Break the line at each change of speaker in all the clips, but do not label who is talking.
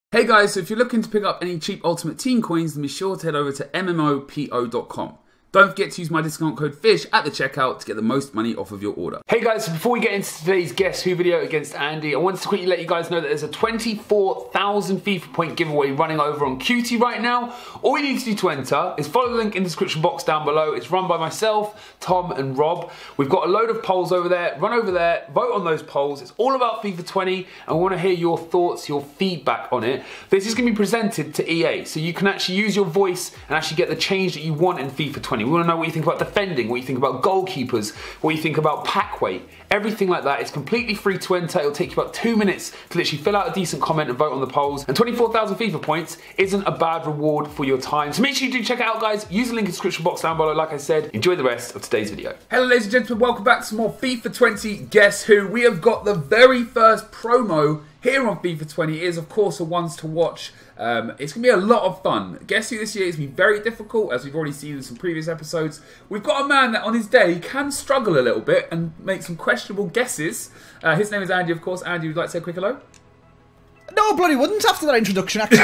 Hey guys, so if you're looking to pick up any cheap Ultimate Team coins, then be sure to head over to MMOPO.com. Don't forget to use my discount code FISH at the checkout to get the most money off of your order. Hey guys, so before we get into today's Guess Who video against Andy, I wanted to quickly let you guys know that there's a 24,000 FIFA point giveaway running over on QT right now. All you need to do to enter is follow the link in the description box down below. It's run by myself, Tom and Rob. We've got a load of polls over there. Run over there, vote on those polls. It's all about FIFA 20 and we want to hear your thoughts, your feedback on it. This is going to be presented to EA, so you can actually use your voice and actually get the change that you want in FIFA 20. We want to know what you think about defending, what you think about goalkeepers, what you think about pack weight, everything like that. It's completely free to enter. It'll take you about 2 minutes to literally fill out a decent comment and vote on the polls. And 24,000 FIFA points isn't a bad reward for your time. So make sure you do check it out, guys. Use the link in the description box down below. Like I said, enjoy the rest of today's video. Hello, ladies and gentlemen. Welcome back to some more FIFA 20 Guess Who. We have got the very first promo here on FIFA 20. It is, of course, a ones to watch. It's going to be a lot of fun. Guess Who this year is going to be very difficult, as we've already seen in some previous episodes. We've got a man that on his day can struggle a little bit and make some questionable guesses. His name is Andy, of course. Andy, would you like to say a quick hello?
No, bloody wouldn't after that introduction, actually.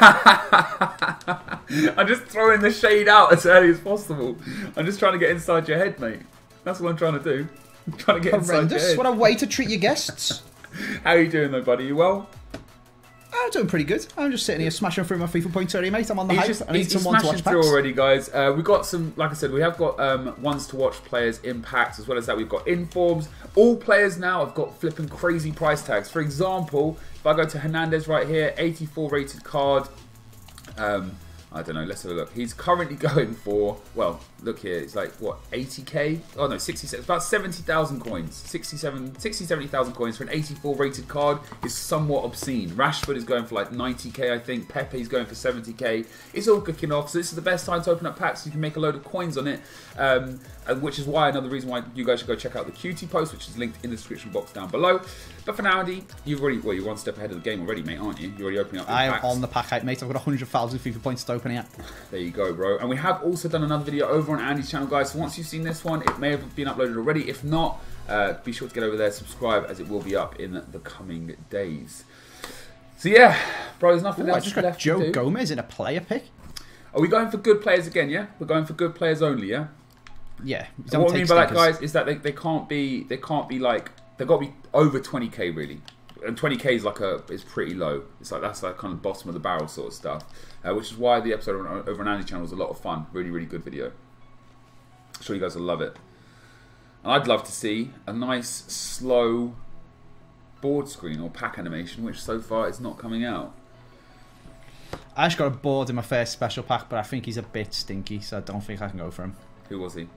I'm just throwing the shade out as early as possible. I'm just trying to get inside your head, mate. That's what I'm trying to do. I'm trying to get inside your head.
What a way to treat your guests.
How are you doing though, buddy? You well?
I'm doing pretty good. I'm just sitting here smashing through my FIFA points already, mate. I'm on the hype. I need someone to watch packs.
Already, guys. We've got some, like I said, we have got ones to watch players in packs, as well as that we've got informs. All players now have got flipping crazy price tags. For example, if I go to Hernandez right here, 84 rated card. I don't know, let's have a look. He's currently going for, well, look here, it's like, what, 80k? Oh no, 67, it's about 70,000 coins. 70,000 coins for an 84 rated card is somewhat obscene. Rashford is going for like 90k, I think. Pepe's going for 70k. It's all kicking off, so this is the best time to open up packs so you can make a load of coins on it. Which is why, another reason why you guys should go check out the QT post, which is linked in the description box down below. But for now, Andy, you've already, well, you're one step ahead of the game already, mate, aren't you? You're already opening up your packs.
I am on the pack hype, mate. I've got 100,000 FIFA points to open it.
There you go, bro. And we have also done another video over on Andy's channel, guys. So once you've seen this one, it may have been uploaded already. If not, be sure to get over there, subscribe, as it will be up in the coming days. So yeah, bro, there's nothing else
I just got Joe Gomez in a player pick.
Are we going for good players again, yeah? We're going for good players only, yeah?
Yeah.
What I mean by that, guys, is that they can't be like, they've got to be over 20k, really. And 20k is like is pretty low. It's like that's like kind of bottom of the barrel sort of stuff, which is why the episode over on Andy's channel was a lot of fun. Really, really good video. I'm sure you guys will love it. And I'd love to see a nice slow board screen or pack animation, which so far is not coming out.
I just got a board in my first special pack, but I think he's a bit stinky, so I don't think I can go for him.
Who was he?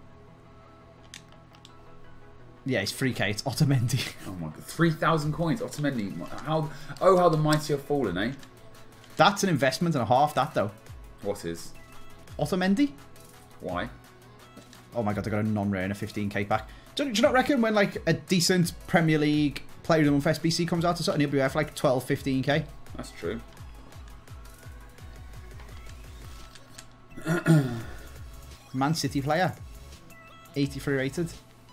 Yeah, he's 3k. It's Otamendi.
Oh my god, 3,000 coins. Otamendi. How the mighty have fallen, eh?
That's an investment and a half. That though.
What is?
Otamendi.
Why?
Oh my god, I got a non-rare in a 15k pack. Do you not reckon when like a decent Premier League player of the month SBC comes out or something, he'll be worth like 12, 15k?
That's true.
Man City player. 83 rated.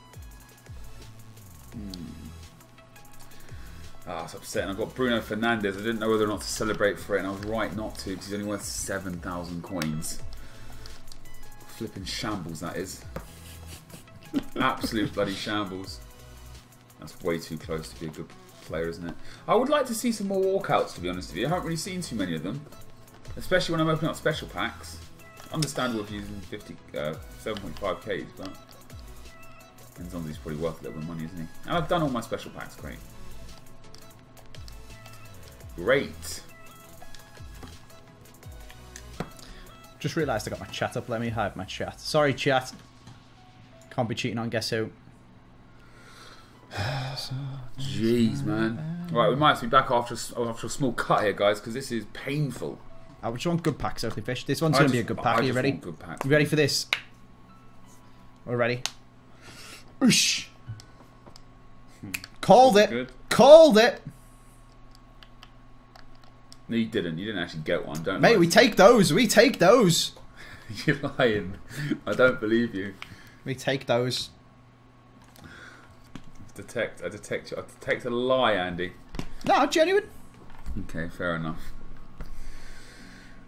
Ah, it's upsetting. I've got Bruno Fernandes. I didn't know whether or not to celebrate for it, and I was right not to because he's only worth 7,000 coins. Flipping shambles, that is. Absolute bloody shambles. That's way too close to be a good player, isn't it? I would like to see some more walkouts, to be honest with you. I haven't really seen too many of them, especially when I'm opening up special packs. Understandable if you're using 7.5Ks, but depends on he's probably worth a little bit of money, isn't he? And I've done all my special packs, great. Great.
Just realised I got my chat up. Let me hide my chat. Sorry, chat. Can't be cheating on Guess Who.
Jeez, man. Right, we might be back after a small cut here, guys, because this is painful.
I just want good packs, okay, Fish. This one's going to be a good pack. Are you ready?
Good pack.
You ready for this? We're ready. Oosh. Called it.
Good.
Called it.
No, you didn't. You didn't actually get one, don't you?
Mate, we take those. We take those.
You're lying. I don't believe you.
We take those.
I detect a lie, Andy.
No, genuine.
Okay, fair enough.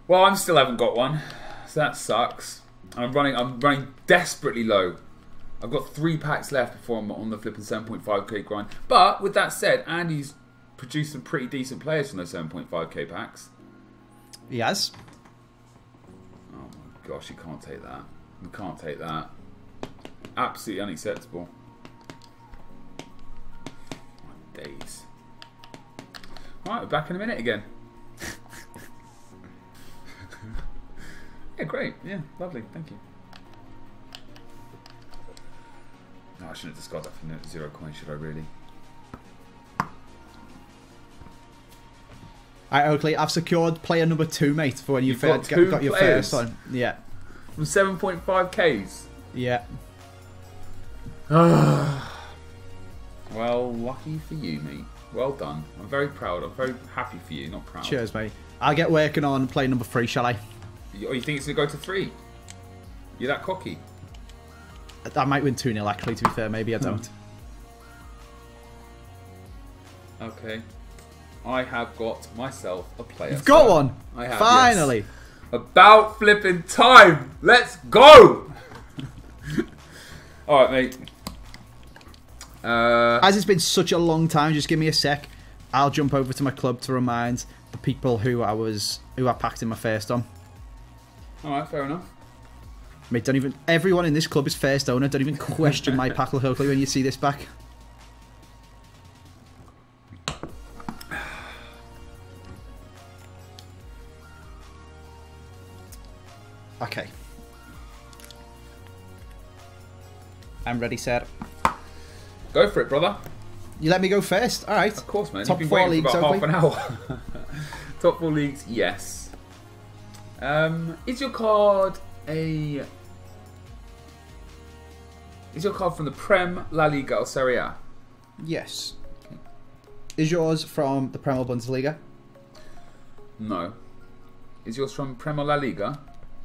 Well, I still haven't got one, so that sucks. I'm running desperately low. I've got 3 packs left before I'm on the flipping 7.5k grind. But with that said, Andy's produced some pretty decent players from those 7.5k packs.
He has.
Oh my gosh, you can't take that. You can't take that. Absolutely unacceptable. My days. Alright, we're back in a minute again. Yeah, great. Yeah, lovely. Thank you. No, I shouldn't have discarded that for 0 coins, should I really?
Alright, Oakley, I've secured player number 2, mate, for when you've got your
players?
first one. Yeah.
From 7.5Ks?
Yeah.
Well, lucky for you, mate. Well done. I'm very proud. I'm very happy for you, not proud.
Cheers, mate. I'll get working on player number 3, shall I?
Oh, you think it's going to go to 3? You're that cocky?
I might win 2-0, actually, to be fair. Maybe I don't.
Okay. I have got myself a player.
You've got one!
I have,
finally!
Yes. About flipping time! Let's go! Alright, mate.
As it's been such a long time, just give me a sec. I'll jump over to my club to remind the people who I packed in my first on.
Alright, fair enough.
Mate, don't even... Everyone in this club is first owner. Don't even question my pack, Oakley, when you see this back. Okay. I'm ready, sir.
Go for it, brother.
You let me go first? Alright.
Of course, man.
Top
You've been
4
waiting
leagues,
for about
Oakley.
half an hour. Top 4 leagues, yes. Is your card a... Is your card from the Prem, La Liga, or Serie A?
Yes. Okay. Is yours from the Premier Bundesliga?
No. Is yours from Prem or La Liga?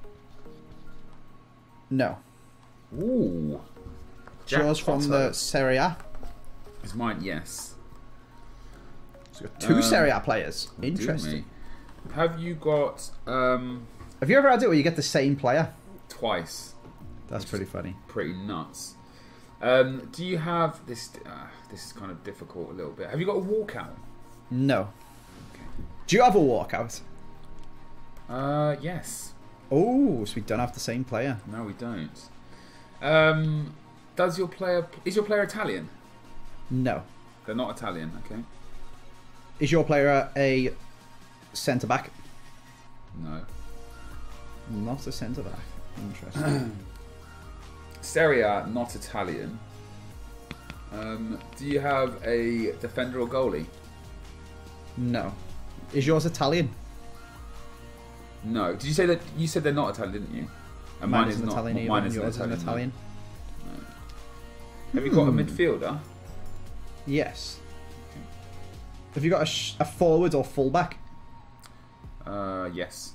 No.
Ooh.
Is yours from the Serie A?
Is mine? Yes.
So you've got 2 Serie A players. Interesting.
Have you got...
Have you ever had it where you get the same player?
Twice.
That's pretty funny.
Pretty nuts. Do you have... This is kind of difficult a little bit. Have you got a walkout?
No.
Okay.
Do you have a walkout?
Yes.
Oh, so we don't have the same player.
No, we don't. Is your player Italian?
No.
They're not Italian, okay.
Is your player a centre-back?
No.
Not a centre-back. Interesting.
Serie A, not Italian. Do you have a defender or goalie?
No. Is yours Italian?
No. Did you say that? You said they're not Italian, didn't you? And
mine isn't Italian either.
Mine isn't
yours isn't Italian.
No. Have you got a midfielder?
Yes. Okay. Have you got a forward or fullback?
Yes.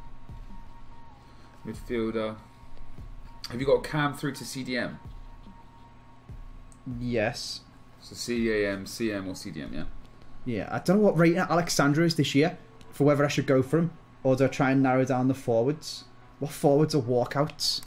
Midfielder. Have you got a cam through to CDM?
Yes.
So CAM, CM, or CDM, yeah?
Yeah, I don't know what rating Alexandra is this year for whether I should go for him or do I try and narrow down the forwards. What forwards are walkouts?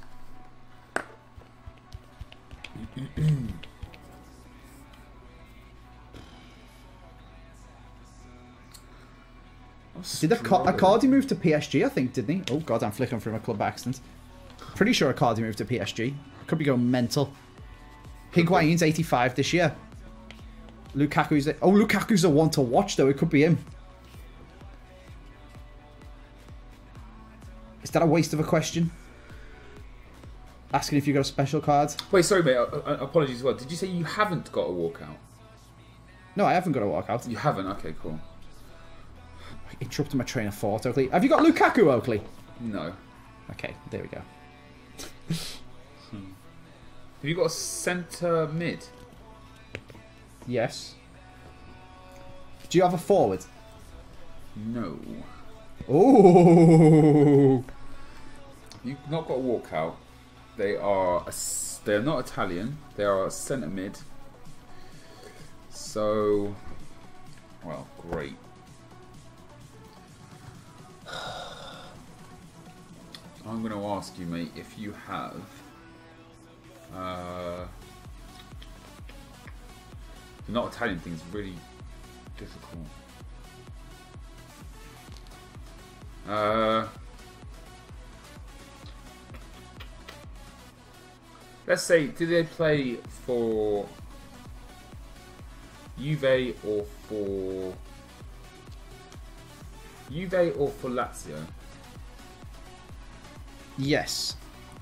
Did Icardi move to PSG, I think, didn't he? Oh, God, I'm flicking through my club by accident. Pretty sure Icardi moved to PSG. Could be going mental. Higuain's 85 this year. Lukaku's a one to watch, though. It could be him. Is that a waste of a question? Asking if you got a special card?
Wait, sorry, mate. Apologies as well. Did you say you haven't got a walkout?
No, I haven't got a walkout.
You haven't? Okay, cool.
Interrupting my train of thought, Oakley. Have you got Lukaku, Oakley?
No.
Okay, there we go.
Have you got a centre mid?
Yes. Do you have a forward?
No.
Oh.
You've not got a walkout. They're not Italian. They are a centre mid. So, well, great. I'm going to ask you, mate, if you have... the not Italian thing is really difficult. Let's say, did they play for Juve or for Lazio?
Yes.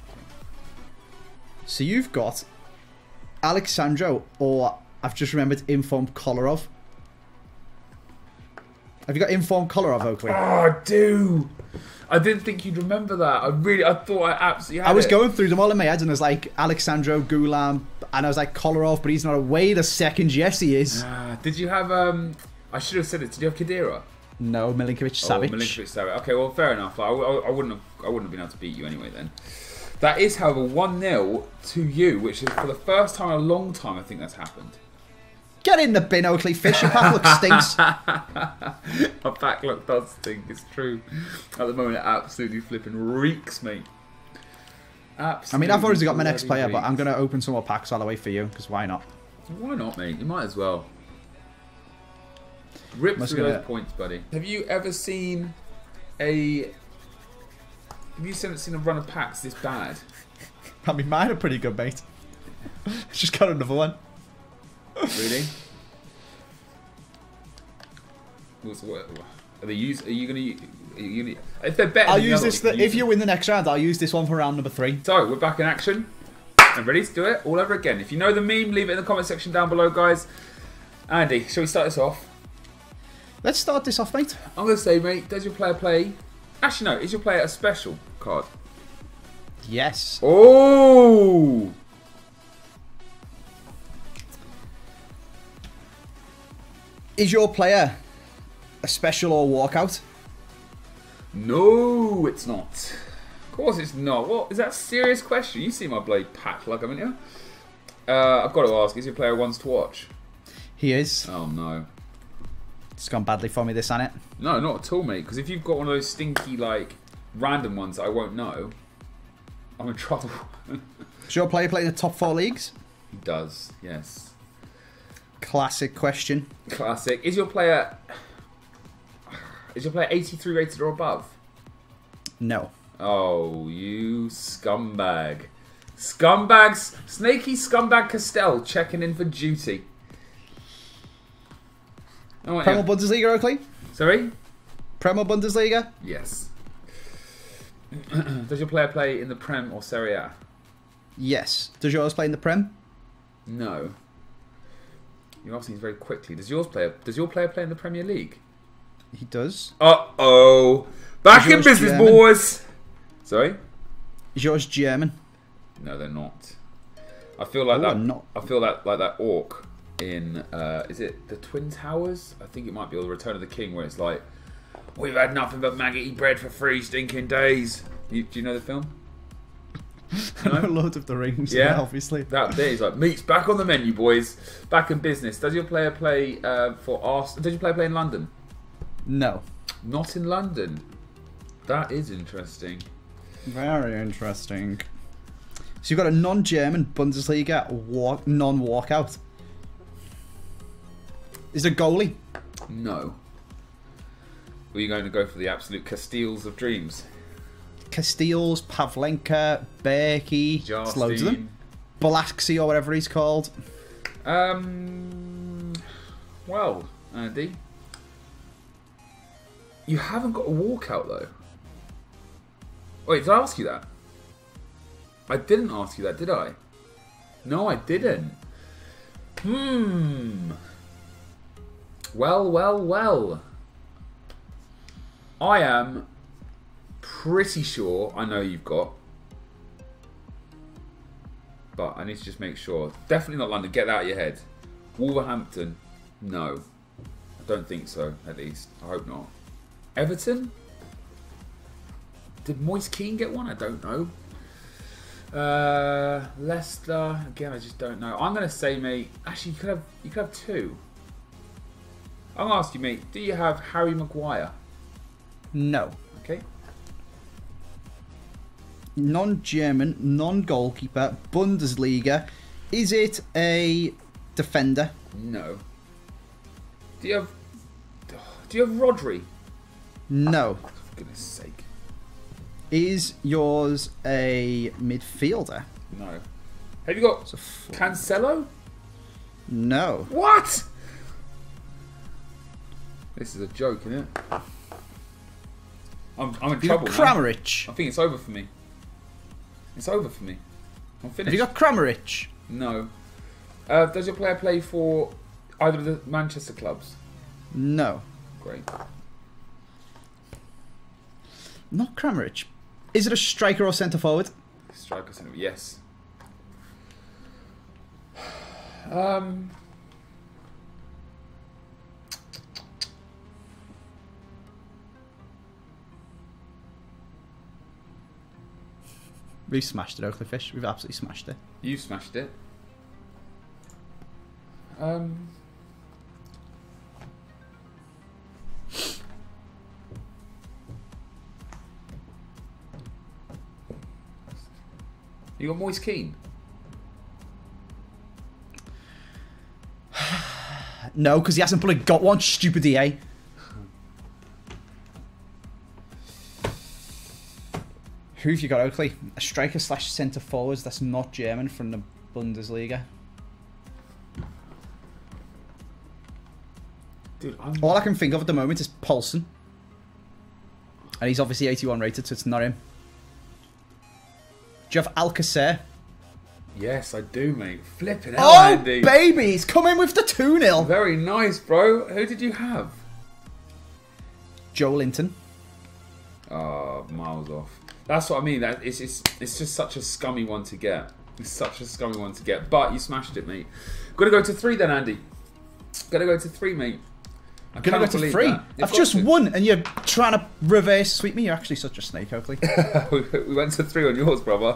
So you've got Alexandro, or I've just remembered, Informed Kolarov. Have you got Informed Kolarov, Oakley?
Oh, I do. I didn't think you'd remember that. I thought I absolutely had
I was
it.
going through them all in my head, and I was like, Alexandro, Gulam, and I was like, Kolarov, but he's not away. The second, yes, he is.
Did you have, I should have said it, did you have Khedira?
No, Milinkovic-Savic.
Oh, Milinkovic-Savic. Okay, well, fair enough. I wouldn't have been able to beat you anyway then. That is, however, 1-0 to you, which is for the first time in a long time I think that's happened.
Get in the bin, Oakley. Fish, your pack look stinks.
My back look does stink, it's true. At the moment, it absolutely flipping reeks, mate. Absolutely.
I mean, I've already got my next player,
reeks.
but I'm going to open some more packs all the way for you, because why not?
Why not, mate? You might as well. Rip through those points, buddy. Have you ever seen a... Have you seen a run of packs this bad?
I mean, mine are pretty good, mate. Just got another one.
Really? What, are you gonna? If they're better,
I'll use this. If you win the next round, I'll use this one for round number 3.
So we're back in action and ready to do it all over again. If you know the meme, leave it in the comment section down below, guys. Andy, shall we start this off?
Let's start this off, mate.
I'm gonna say, mate, does your player play? Actually, no. Is your player a special card?
Yes.
Oh.
Is your player a special or walkout?
No, it's not. Of course it's not. What? Is that a serious question? You see my blade pack like, haven't you? I've got to ask, is your player ones to watch?
He is.
Oh, no.
It's gone badly for me, this, hasn't it?
No, not at all, mate. Because if you've got one of those stinky, like, random ones that I won't know, I'm in trouble.
Does your player play in the top 4 leagues?
He does, yes.
Classic question.
Classic. Is your player 83 rated or above?
No.
Oh, you scumbag. Scumbags. Snaky scumbag Castell checking in for duty. Oh,
Premier Bundesliga, Oakley?
Sorry?
Premier Bundesliga?
Yes. Does your player play in the Prem or Serie A?
Yes. Does yours play in the Prem?
No. You're asking these very quickly. Does your player play in the Premier League?
He does.
Uh-oh. Back in business,
German?
boys. Sorry?
Is yours German?
No, they're not. I feel like I feel like that orc in is it the Twin Towers? I think it might be, or the Return of the King, where it's like, we've had nothing but maggoty bread for 3 stinking days. Do you know the film?
I know Lord of the Rings,
yeah,
obviously.
That bit is like, meat's back on the menu, boys. Back in business. Does your player play for Arsenal? Does your player play in London?
No.
Not in London. That is interesting.
Very interesting. So you've got a non-German Bundesliga non-walkout. Is it goalie?
No. Were you going to go for the absolute Castiles of dreams?
Castiles, Pavlenka, Berkey, there's loads of them. Balaxi or whatever he's called.
Well, Andy, you haven't got a walkout though. Wait, did I ask you that? I didn't ask you that, did I? No, I didn't. Well. I am pretty sure I know you've got, but I need to just make sure. Definitely not London. Get that out of your head. Wolverhampton. No. I don't think so, at least. I hope not. Everton? Did Moise Keane get one? I don't know. Leicester. Again, I just don't know. I'm going to say, mate... Actually, you could have 2. I'm going to ask you, mate. Do you have Harry Maguire?
No.
Okay.
Non-German, non-goalkeeper, Bundesliga. Is it a defender?
No. Do you have Rodri?
No.
For goodness sake.
Is yours a midfielder?
No. Have you got Cancelo?
No.
What? This is a joke, isn't it? I'm in trouble.
Kramaric.
I think it's over for me. It's over for me. I'm finished.
Have you got Kramaric?
No. Does your player play for either of the Manchester clubs?
No.
Great.
Not Kramaric. Is it a striker or centre forward?
Striker, centre. Yes.
We've smashed it, Oakley Fish. We've absolutely smashed it.
You smashed it. You got Moise Keane?
No, because he hasn't bloody got one, stupid EA. Who have you got, Oakley? A striker / centre forwards that's not German from the Bundesliga.
Dude,
all I can think of at the moment is Paulson. And he's obviously 81 rated, so it's not him. Do you have Alcacer?
Yes, I do, mate. Flipping
out,
oh, Andy.
Baby! He's come in with the 2-0.
Very nice, bro. Who did you have?
Joe Linton.
Oh, miles off. That's what I mean. It's just such a scummy one to get. It's such a scummy one to get. But you smashed it, mate. Got to go to 3 then, Andy. Got to go to 3, mate.
I'm going to go to 3. I've just won, and you're trying to reverse sweep me. You're actually such a snake, Oakley.
We went to 3 on yours, brother.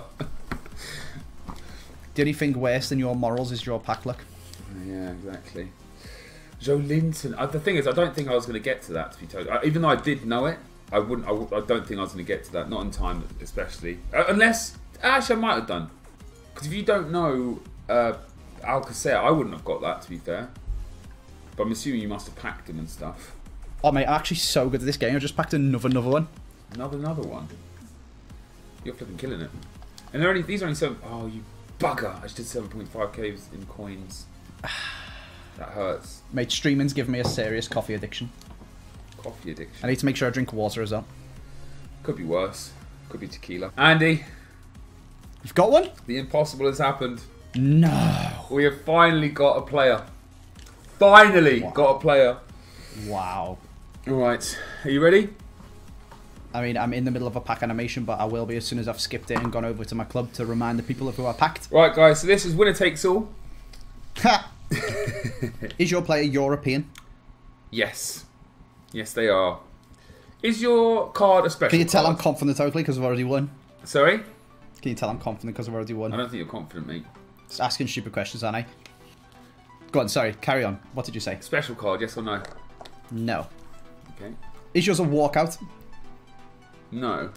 The only thing worse than your morals is your pack luck.
Yeah, exactly. Joe Linton. The thing is, I don't think I was going to get to that, to be told. Even though I did know it, I don't think I was going to get to that. Not in time, especially. Unless, actually, I might have done. Because if you don't know Alcacer, I wouldn't have got that, to be fair. But I'm assuming you must have packed him and stuff.
Oh, mate, I'm actually so good at this game. I just packed another one.
Another one? You're flipping killing it. And these are only 7... Oh, you bugger. I just did 7.5k in coins. That hurts.
Mate, streaming's given me a serious coffee addiction.
Coffee addiction?
I need to make sure I drink water as well.
Could be worse. Could be tequila. Andy.
You've got one?
The impossible has happened.
No.
We have finally got a player. Finally got a player.
Wow.
Alright. Are you ready?
I mean, I'm in the middle of a pack animation, but I will be as soon as I've skipped it and gone over to my club to remind the people of who I packed.
Right, guys. So this is winner takes all.
Is your player European?
Yes. Yes, they are. Is your card a special
Can you tell
card?
I'm confident, Oakley, because I've already won?
Sorry?
Can you tell I'm confident because I've already won?
I don't think you're confident, mate.
Just asking stupid questions, aren't I? Go on, sorry, carry on. What did you say?
Special card, yes or no?
No.
Okay.
Is yours a walkout?
No.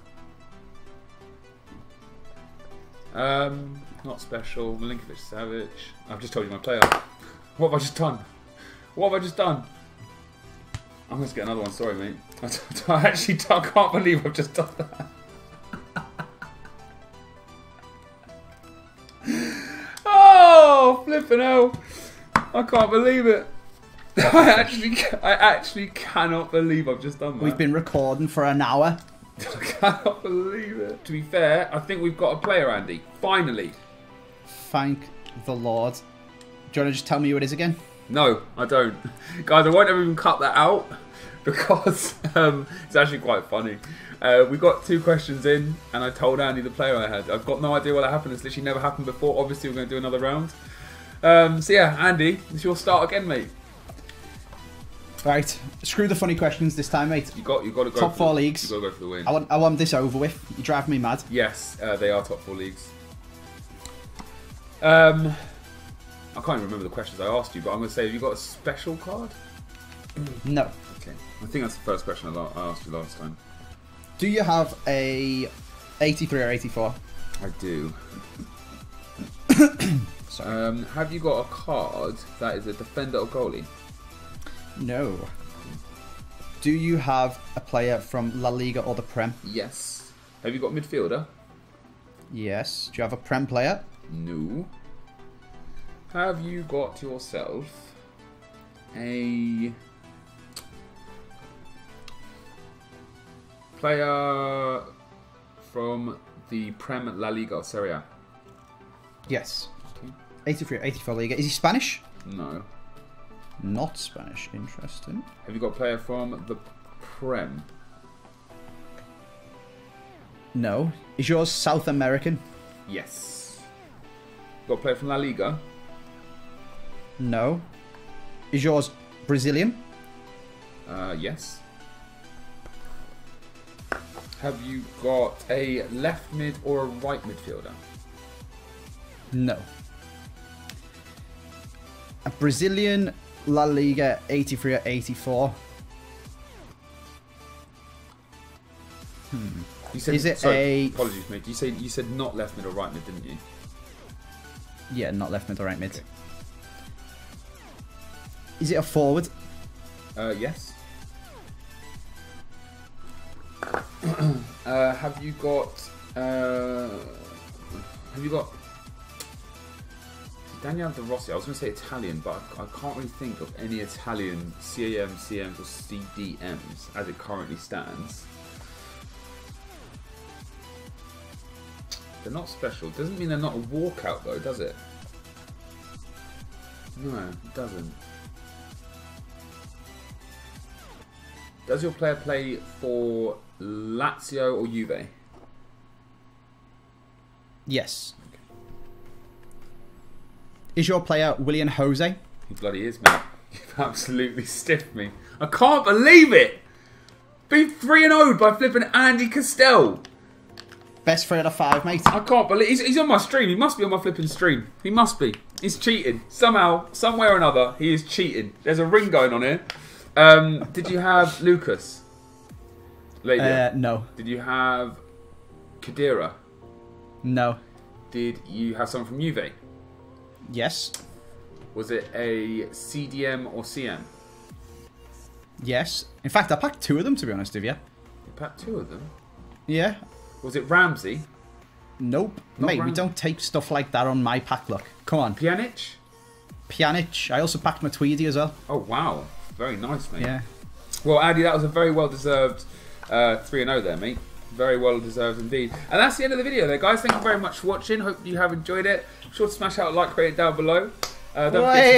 Not special. Milinkovic Savic. I've just told you my player. What have I just done? What have I just done? I'm going to get another one. Sorry, mate. I can't believe I've just done that. Oh, flipping hell. I can't believe it. I actually cannot believe I've just done that.
We've been recording for an hour.
I cannot believe it. To be fair, I think we've got a player, Andy. Finally.
Thank the Lord. Do you want to just tell me who it is again?
No, I don't. Guys, I won't even cut that out because it's actually quite funny. We got 2 questions in and I told Andy the player I had. I've got no idea what happened. It's literally never happened before. Obviously, we're going to do another round. So yeah, Andy, it's your start again, mate.
Right, screw the funny questions this time, mate.
You got to go
top 4 leagues.
You got to go for the win.
I want this over with. You're driving me mad.
Yes, they are top 4 leagues. I can't even remember the questions I asked you, but I'm going to say, have you got a special card?
No.
Okay. I think that's the first question I asked you last time.
Do you have a 83 or 84?
I do.
Sorry.
Have you got a card that is a defender or goalie?
No. Do you have a player from La Liga or the Prem?
Yes. Have you got midfielder?
Yes. Do you have a Prem player?
No. Have you got yourself a player from the Prem La Liga or Serie A?
Yes.
Okay.
83 or 84 Liga. Is he Spanish?
No.
Not Spanish. Interesting.
Have you got a player from the Prem?
No. Is yours South American?
Yes. Got a player from La Liga?
No. Is yours Brazilian?
Yes. Have you got a left mid or a right midfielder?
No. A Brazilian La Liga 83 or 84.
You said,
Is it
sorry,
a...
apologies, mate. You said not left mid or right mid, didn't you?
Yeah, not left mid or right mid. Is it a forward?
Yes. Have you got? Daniel De Rossi. I was going to say Italian, but I can't really think of any Italian CAM, CMs, or CDMs as it currently stands. They're not special. Doesn't mean they're not a walkout, though, does it? No, it doesn't. Does your player play for Lazio or Juve?
Yes. Okay. Is your player William Jose?
He bloody is, mate. You've absolutely stiffed me. I can't believe it! Beat 3-0'd by flipping Andy Castell.
Best 3 out of 5, mate.
I can't believe he's on my stream. He must be on my flipping stream. He must be. He's cheating. Somehow, somewhere or another, he is cheating. There's a ring going on here. Did you have Lucas?
No.
Did you have Kadira?
No.
Did you have someone from Juve?
Yes.
Was it a CDM or CM?
Yes. In fact, I packed 2 of them, to be honest with you.
You packed 2 of them?
Yeah.
Was it Ramsey?
Nope.
Not
Mate, we
Ramsey.
don't take stuff like that on my pack, look. Come on.
Pjanic?
Pjanic. I also packed my Tweedy as well.
Oh, wow. Very nice, mate.
Yeah.
Well, Andy, that was a very well-deserved 3-0 there, mate. Very well-deserved indeed. And that's the end of the video there, guys. Thank you very much for watching. Hope you have enjoyed it. Be sure to smash out a like, rate it down below. Don't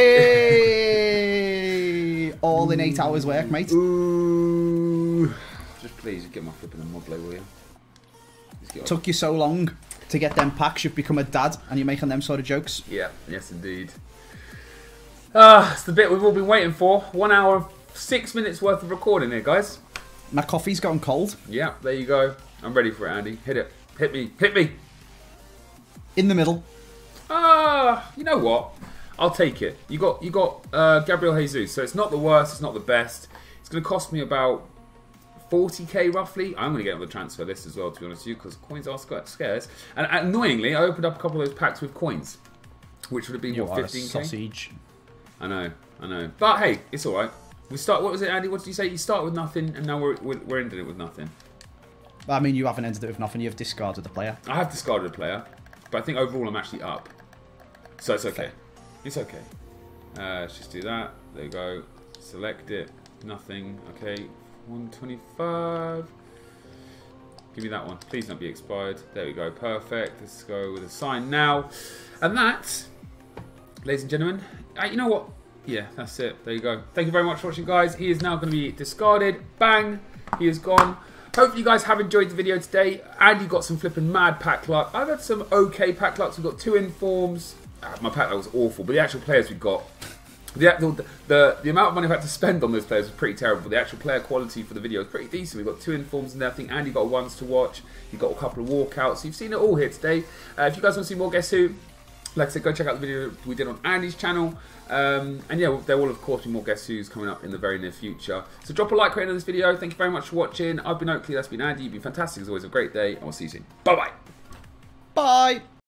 Way! All in 8 hours work, mate.
Ooh. Just please get my flipping and Mobley, will you?
Took you so long to get them packs. You've become a dad and you're making them sort of jokes.
Yeah, yes indeed. It's the bit we've all been waiting for. 1 hour and 6 minutes worth of recording here, guys.
My coffee's gone cold.
Yeah, there you go. I'm ready for it, Andy. Hit it. Hit me. Hit me.
In the middle.
You know what? I'll take it. You got Gabriel Jesus, so it's not the worst, it's not the best. It's going to cost me about 40k roughly. I'm going to get on the transfer list as well, to be honest with you, because coins are scarce. And annoyingly, I opened up a couple of those packs with coins, which would have been, what, 15k?
Sausage.
I know. But hey, it's alright. We start, what was it, Andy? What did you say? You start with nothing, and now we're ending it with nothing.
I mean, you haven't ended it with nothing. You've discarded the player.
I have discarded a player, but I think overall I'm actually up. So it's okay. It's okay. Let's just do that. There you go. Select it. Nothing. Okay. 125. Give me that one. Please not be expired. There we go. Perfect. Let's go with a sign now. And that, ladies and gentlemen, you know what? Yeah, that's it. There you go. Thank you very much for watching, guys. He is now going to be discarded. Bang. He is gone. Hopefully you guys have enjoyed the video today. Andy got some flipping mad pack luck. I've had some okay pack lucks. We've got 2 informs. My pack luck was awful, but the actual players we got, the amount of money I've had to spend on those players was pretty terrible. The actual player quality for the video is pretty decent. We've got 2 informs in there. I think Andy got ones to watch. He got a couple of walkouts. So you've seen it all here today. If you guys want to see more Guess Who, Like I said, go check out the video we did on Andy's channel. And yeah, there will of course be more Guess Who's coming up in the very near future. So drop a like rating on this video. Thank you very much for watching. I've been Oakley, that's been Andy. You've been fantastic. As always, a great day, and we'll see you soon. Bye-bye.
Bye.